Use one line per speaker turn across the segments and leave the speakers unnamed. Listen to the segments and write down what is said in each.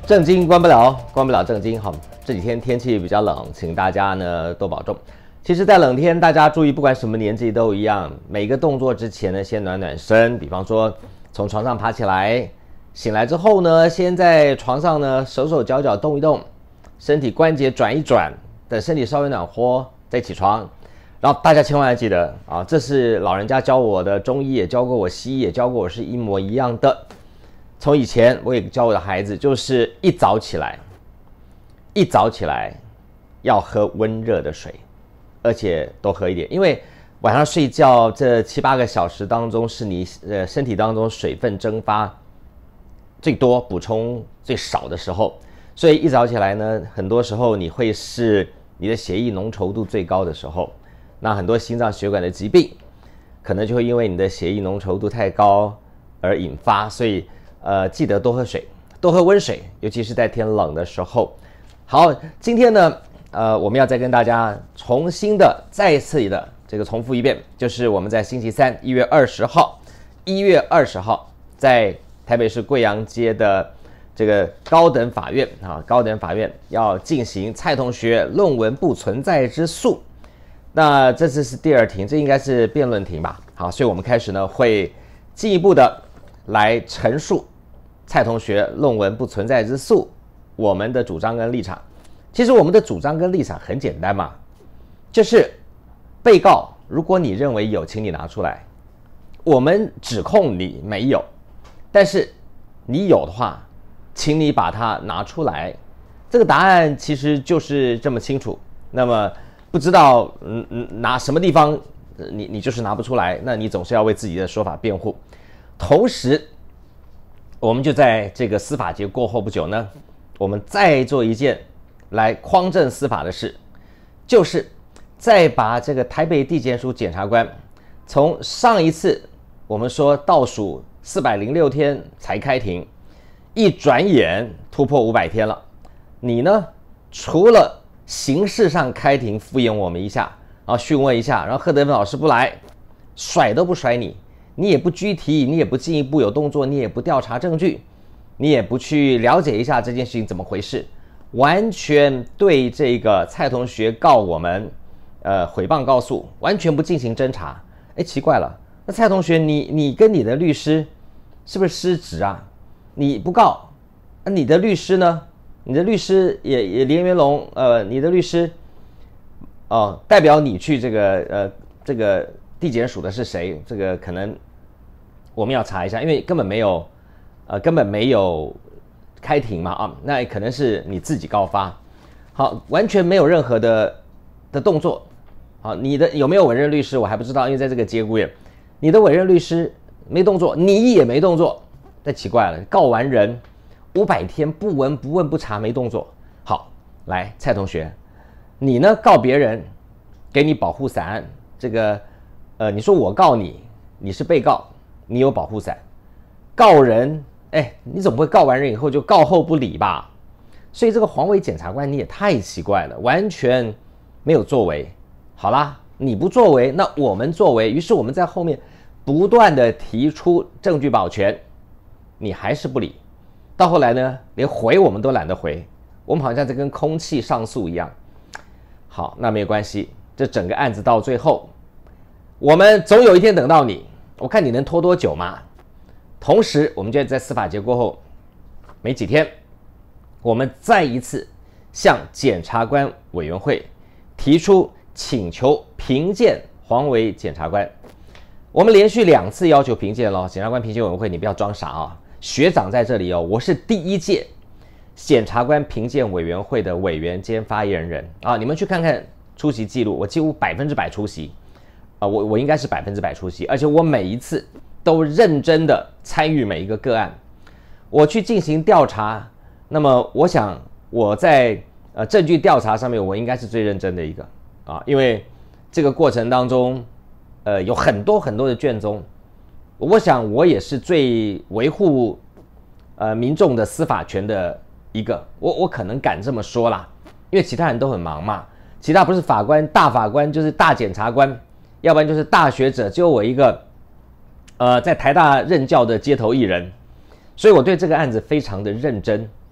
正经关不了，关不了正经。好，这几天天气比较冷，请大家呢多保重。其实，在冷天，大家注意，不管什么年纪都一样，每个动作之前呢，先暖暖身。比方说，从床上爬起来，醒来之后呢，先在床上呢手手脚脚动一动，身体关节转一转，等身体稍微暖和再起床。然后大家千万要记得啊，这是老人家教我的，中医也教过我，西医也教过我，是一模一样的。从以前我也教我的孩子，就是一早起来要喝温热的水，而且多喝一点，因为晚上睡觉这7、8个小时当中是你身体当中水分蒸发最多、补充最少的时候，所以一早起来呢，很多时候你会是你的血液浓稠度最高的时候，那很多心脏血管的疾病可能就会因为你的血液浓稠度太高而引发，所以记得多喝水，多喝温水，尤其是在天冷的时候。好，今天呢，我们要再跟大家重新的、再次的这个重复一遍，就是我们在星期三1月20号，在台北市贵阳街的这个高等法院要进行蔡同学论文不存在之诉。那这次是第2庭，这应该是辩论庭吧？好，所以我们开始呢会进一步的来陈述蔡同学论文不存在之诉我们的主张跟立场。其实我们的主张跟立场很简单嘛，就是被告如果你认为有，请你拿出来，我们指控你没有，但是你有的话，请你把它拿出来。这个答案其实就是这么清楚。那么不知道拿什么地方你就是拿不出来，那你总是要为自己的说法辩护。同时我们就在这个司法节过后不久呢，我们再做一件来匡正司法的事，就是再把这个台北地检署检察官从上一次我们说倒数406天才开庭，一转眼突破500天了。你呢，除了形式上开庭敷衍我们一下，然后讯问一下，然后贺德芬老师不来，甩都不甩你，你也不拘提，你也不进一步有动作，你也不调查证据，你也不去了解一下这件事情怎么回事，完全对这个蔡同学告我们毁谤告诉完全不进行侦查。奇怪了，那蔡同学你跟你的律师是不是失职啊？你不告，你的律师呢？你的律师也连元龙你的律师代表你去这个地检署的是谁？这个可能我们要查一下，因为根本没有开庭嘛那可能是你自己告发。好，完全没有任何的动作。好，你的有没有委任律师我还不知道，因为在这个节骨眼，你的委任律师没动作，你也没动作，太奇怪了。告完人500天不闻不问不查没动作。好，来蔡同学，你呢告别人，给你保护伞，这个你说我告你，你是被告，你有保护伞，告人你总不会告完人以后就告后不理吧？所以这个黄伟检察官你也太奇怪了，完全没有作为。好啦，你不作为，那我们作为，于是我们在后面不断的提出证据保全，你还是不理。到后来呢，连回我们都懒得回，我们好像在跟空气上诉一样。好，那没有关系，这整个案子到最后，我们总有一天等到你，我看你能拖多久嘛。同时我们就在司法节过后没几天，我们再一次向检察官委员会提出请求评鉴黄伟检察官。我们连续2次要求评鉴了，检察官评鉴委员会你不要装傻啊，学长在这里哦，我是第1届检察官评鉴委员会的委员兼发言人啊，你们去看看出席记录，我几乎100%出席我应该是100%出席，而且我每一次都认真的参与每一个个案，我去进行调查。那么我想我在证据调查上面我应该是最认真的一个因为这个过程当中有很多的卷宗，我想我也是最维护民众的司法权的一个，我可能敢这么说啦，因为其他人都很忙嘛，其他不是法官大法官就是大检察官，要不然就是大学者，只有我一个在台大任教的街头艺人，所以我对这个案子非常的认真。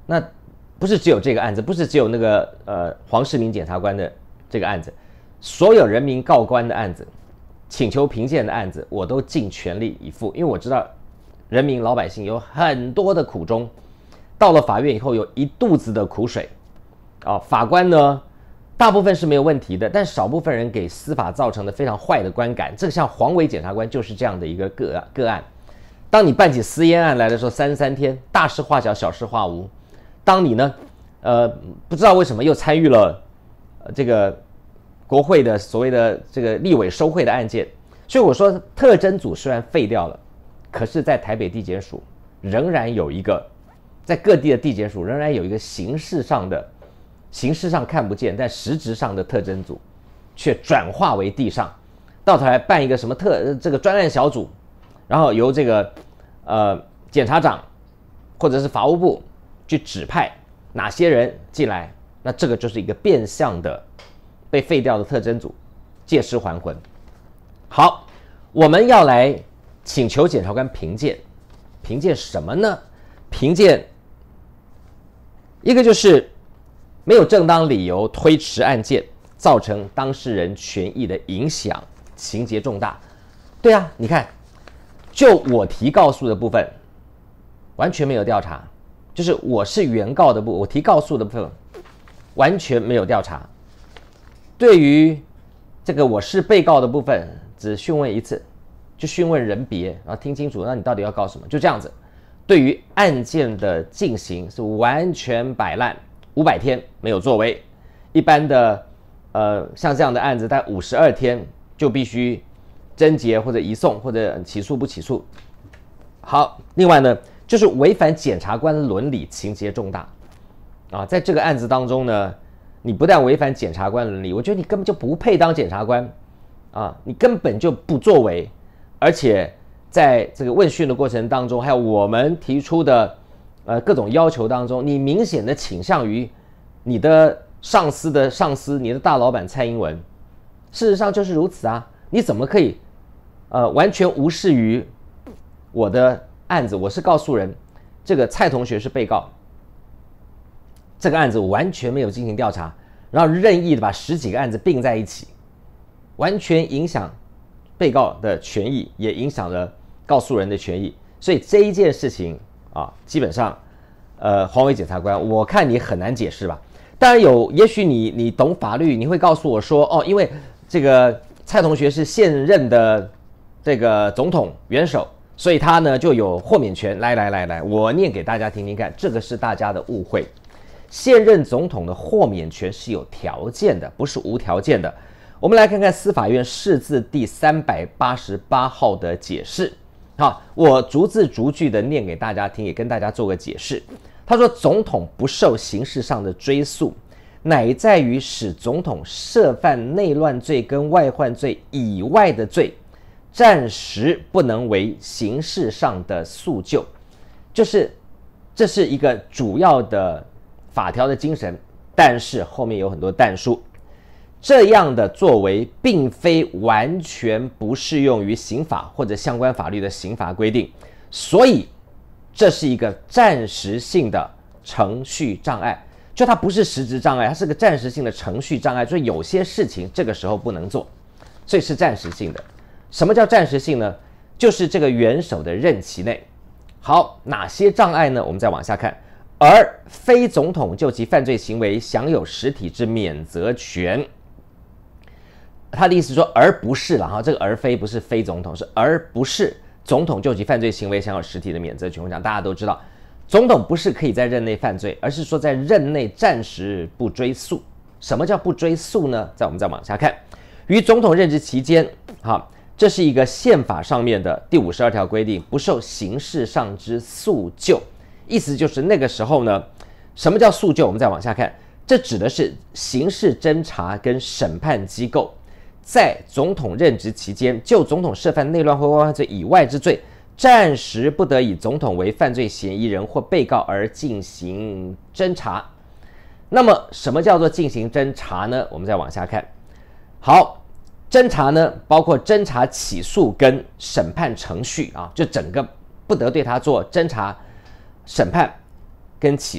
那不是只有这个案子，不是只有那个黄世明检察官的这个案子，所有人民告官的案子，请求评鉴的案子，我都尽全力以赴，因为我知道人民老百姓有很多的苦衷，到了法院以后有一肚子的苦水啊。法官呢，大部分是没有问题的，但少部分人给司法造成了非常坏的观感。这个像黄伟检察官就是这样的一个个案。当你办起私烟案来的时候，33天，大事化小，小事化无。当你呢，不知道为什么又参与了这个国会的所谓的这个立委收贿的案件，所以我说特侦组虽然废掉了，可是在台北地检署仍然有一个，在各地的地检署仍然有一个形式上看不见，但实质上的特侦组，却转化为地上，到头来办一个什么这个专案小组，然后由这个检察长或者是法务部去指派哪些人进来，那这个就是一个变相的被废掉的特侦组借尸还魂。好，我们要来请求检察官评鉴，评鉴什么呢？评鉴一个就是没有正当理由推迟案件，造成当事人权益的影响，情节重大。对啊，你看，就我提告诉的部分，完全没有调查，就是我是原告的我提告诉的部分，完全没有调查。对于这个我是被告的部分，只讯问一次，就讯问人别，然后听清楚，那你到底要告什么？就这样子。对于案件的进行是完全摆烂，500天没有作为。一般的像这样的案子，大概52天就必须侦结或者移送或者起诉不起诉。好，另外呢，就是违反检察官伦理，情节重大啊。在这个案子当中呢，你不但违反检察官伦理，我觉得你根本就不配当检察官啊，你根本就不作为，而且在这个问讯的过程当中，还有我们提出的各种要求当中，你明显的倾向于你的上司的上司，你的大老板蔡英文。事实上就是如此啊，你怎么可以完全无视于我的案子？我是告诉人，这个蔡同学是被告，这个案子完全没有进行调查，然后任意的把10几个案子并在一起，完全影响被告的权益，也影响了告诉人的权益。所以这一件事情啊，基本上黄伟检察官，我看你很难解释吧。当然有，也许你懂法律，你会告诉我说，哦，因为这个蔡同学是现任的这个总统元首，所以他呢就有豁免权。来，我念给大家听听看，这个是大家的误会。现任总统的豁免权是有条件的，不是无条件的。我们来看看司法院释字第388号的解释。好，我逐字逐句的念给大家听，也跟大家做个解释。他说，总统不受刑事上的追诉，乃在于使总统涉犯内乱罪跟外患罪以外的罪，暂时不能为刑事上的诉救。就是这是一个主要的法条的精神，但是后面有很多但书。这样的作为并非完全不适用于刑法或者相关法律的刑罚规定，所以这是一个暂时性的程序障碍，就它不是实质障碍，它是个暂时性的程序障碍，所以有些事情这个时候不能做，所以是暂时性的。什么叫暂时性呢？就是这个元首的任期内。好，哪些障碍呢？我们再往下看。而非总统就其犯罪行为享有实体之免责权。他的意思说，而不是了哈，这个而非不是非总统，是而不是总统就其犯罪行为享有实体的免责权。我讲大家都知道，总统不是可以在任内犯罪，而是说在任内暂时不追诉。什么叫不追诉呢？我们再往下看，于总统任职期间，哈，这是一个宪法上面的第52条规定，不受刑事上之诉救。意思就是那个时候呢，什么叫诉救？我们再往下看，这指的是刑事侦查跟审判机构在总统任职期间，就总统涉犯内乱或外患罪以外之罪，暂时不得以总统为犯罪嫌疑人或被告而进行侦查。那么什么叫做进行侦查呢？我们再往下看。好，侦查呢，包括侦查、起诉跟审判程序啊，就整个不得对他做侦查、审判跟起诉。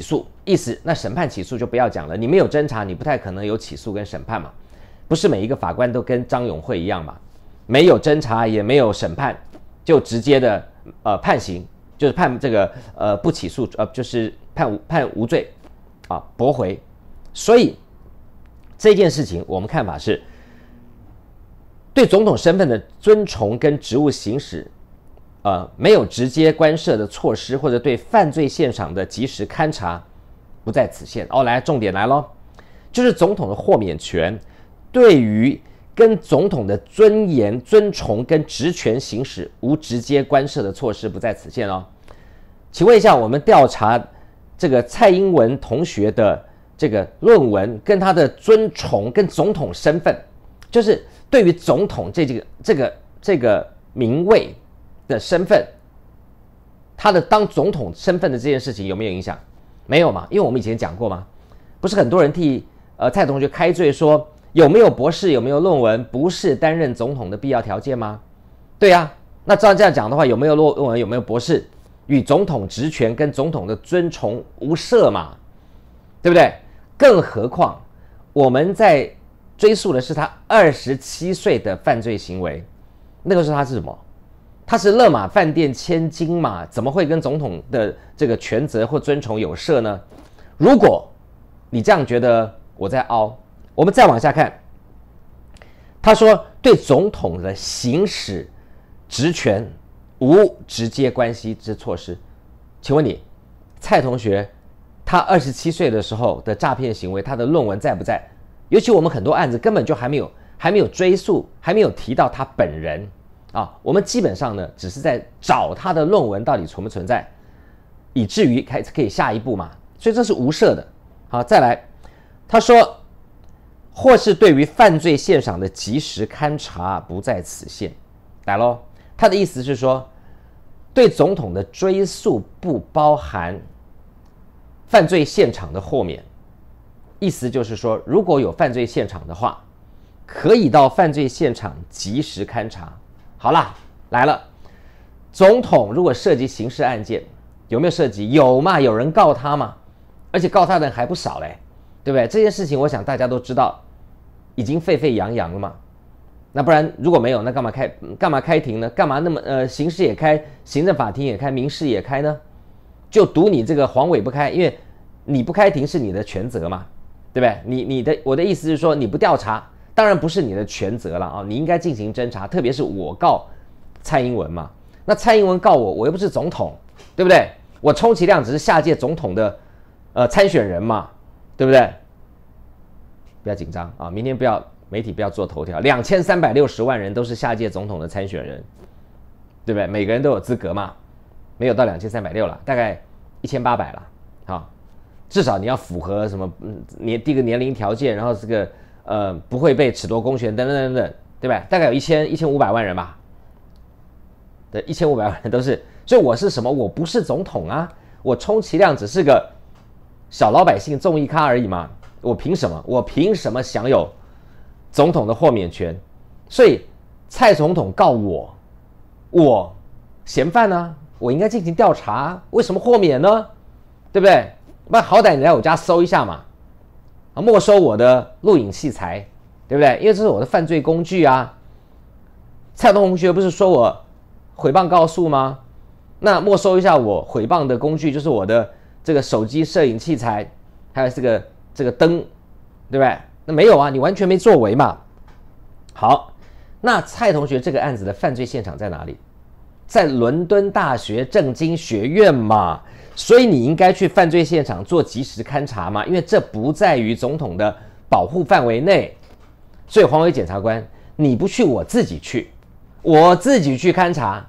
意思那审判起诉就不要讲了，你没有侦查，你不太可能有起诉跟审判嘛，不是每一个法官都跟张永惠一样嘛，没有侦查也没有审判，就直接的判刑，就是判这个不起诉，就是判无罪啊，驳回。所以这件事情我们看法是，对总统身份的尊崇跟职务行使，没有直接干涉的措施，或者对犯罪现场的及时勘查，不在此限。来，重点来咯，就是总统的豁免权对于跟总统的尊严、尊崇跟职权行使无直接干涉的措施不在此限哦。请问一下，我们调查这个蔡英文同学的这个论文，跟他的尊崇跟总统身份，就是对于总统这个名位的身份，他的当总统身份的这件事情有没有影响？没有嘛，因为我们以前讲过嘛，不是很多人替蔡同学开罪说有没有博士有没有论文不是担任总统的必要条件吗？对啊，那照这样讲的话，有没有论文有没有博士与总统职权跟总统的尊崇无涉嘛，对不对？更何况我们在追溯的是他27岁的犯罪行为，那个时候他是什么？他是勒马饭店千金嘛，怎么会跟总统的这个权责或尊崇有涉呢？如果你这样觉得我在凹，我们再往下看，他说对总统的行使职权无直接关系之措施。请问你，蔡同学他27岁的时候的诈骗行为，他的论文在不在？尤其我们很多案子根本就还没有追溯，还没有提到他本人啊，我们基本上呢只是在找他的论文到底存不存在，以至于可以下一步嘛，所以这是无涉的。好，再来，他说或是对于犯罪现场的及时勘查不在此限。来咯，他的意思是说，对总统的追诉不包含犯罪现场的豁免，意思就是说，如果有犯罪现场的话，可以到犯罪现场及时勘查。好啦，来了，总统如果涉及刑事案件，有没有涉及？有嘛，有人告他嘛，而且告他的人还不少嘞，对不对？这件事情我想大家都知道，已经沸沸扬扬了嘛。那不然如果没有，那干嘛开庭呢？干嘛那么刑事也开，行政法庭也开，民事也开呢？就赌你这个黄伟不开，因为你不开庭是你的全责嘛，对不对？我的意思是说，你不调查，当然不是你的全责了啊，你应该进行侦查，特别是我告蔡英文嘛，那蔡英文告我又不是总统，对不对？我充其量只是下届总统的参选人嘛，对不对？不要紧张啊，明天媒体不要做头条，2360万人都是下届总统的参选人，对不对？每个人都有资格嘛，没有到2360了，大概1800了，好，至少你要符合什么第一个年龄条件，然后这个不会被褫夺公权等等等等，对吧？大概有1500万人吧，对，1500万人都是，所以我是什么？我不是总统啊，我充其量只是个小老百姓综艺咖而已嘛，我凭什么？我凭什么享有总统的豁免权？所以蔡总统告我嫌犯啊，我应该进行调查，为什么豁免呢？对不对？那好歹你来我家搜一下嘛，没收我的录影器材，对不对？因为这是我的犯罪工具啊。蔡同学不是说我毁谤告诉吗？那没收一下我毁谤的工具，就是我的这个手机摄影器材，还有这个灯，对不对？那没有啊，你完全没作为嘛。好，那蔡同学这个案子的犯罪现场在哪里？在伦敦大学政经学院嘛，所以你应该去犯罪现场做及时勘查嘛，因为这不在于总统的保护范围内。所以黄伟检察官，你不去，我自己去勘查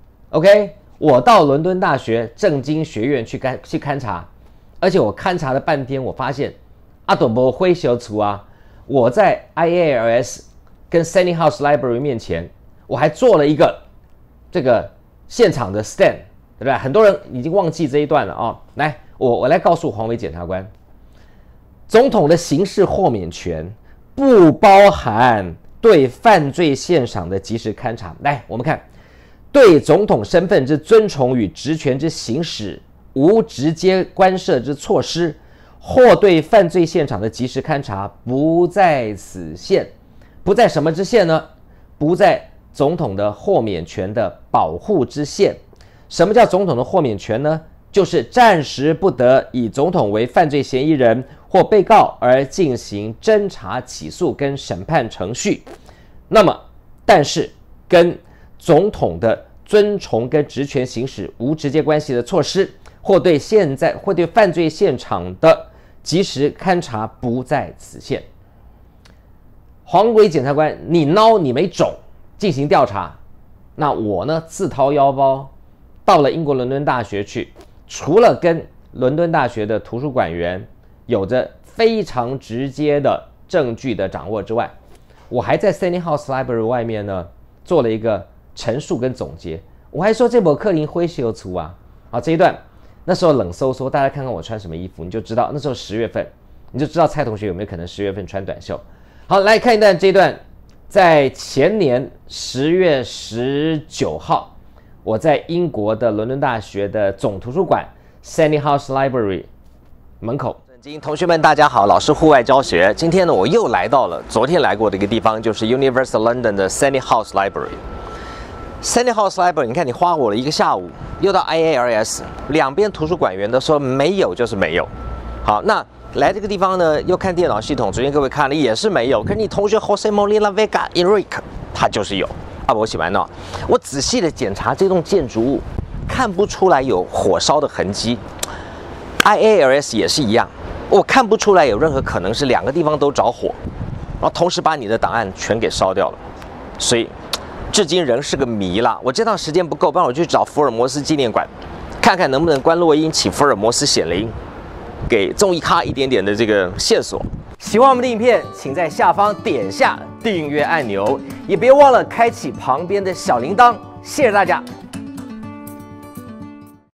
，OK？ 我到伦敦大学政经学院去勘查，而且我勘查了半天，我发现阿斗博灰小厨啊，我在 IALS 跟 Sunny House Library 面前，我还做了一个这个现场的 stand， 对不对？很多人已经忘记这一段了哦。来，我来告诉黄伟检察官，总统的刑事豁免权不包含对犯罪现场的及时勘查。来，我们看，对总统身份之尊崇与职权之行使无直接干涉之措施， 或对犯罪现场的及时勘查不在此限。不在什么之限呢？不在总统的豁免权的保护之限。什么叫总统的豁免权呢？就是暂时不得以总统为犯罪嫌疑人或被告而进行侦查、起诉跟审判程序。那么，但是跟总统的尊崇跟职权行使无直接关系的措施，或对犯罪现场的及时勘查不在此限。黄伟检察官，你你没种，进行调查，那我呢自掏腰包到了英国伦敦大学去，除了跟伦敦大学的图书馆员有着非常直接的证据的掌握之外，我还在 Stanley House Library 外面呢做了一个陈述跟总结。我还说这本克林灰是有出啊，这一段那时候冷飕飕，大家看看我穿什么衣服，你就知道那时候10月份，你就知道蔡同学有没有可能10月份穿短袖。好，来看一段，这一段在前年10月19号，我在英国的伦敦大学的总图书馆 Stanley House Library 门口。同学们大家好，老师户外教学。今天呢，我又来到了昨天来过的一个地方，就是 University of London 的 Stanley House Library。Stanley House Library， 你看你花我了一个下午，又到 IALS， 两边图书馆员都说没有就是没有。好，那来这个地方呢，又看电脑系统，昨天各位看了也是没有，可是你同学 Jose Molina Vega Enrique 他就是有。我喜欢呢，我仔细的检查这栋建筑物，看不出来有火烧的痕迹。IALS 也是一样，我看不出来有任何可能是两个地方都着火，然后同时把你的档案全给烧掉了，所以至今仍是个谜啦。我这趟时间不够，不然我去找福尔摩斯纪念馆，看看能不能关洛因请福尔摩斯显灵，给综艺咖一点点的这个线索。喜欢我们的影片，请在下方点下订阅按钮，也别忘了开启旁边的小铃铛。谢谢大家。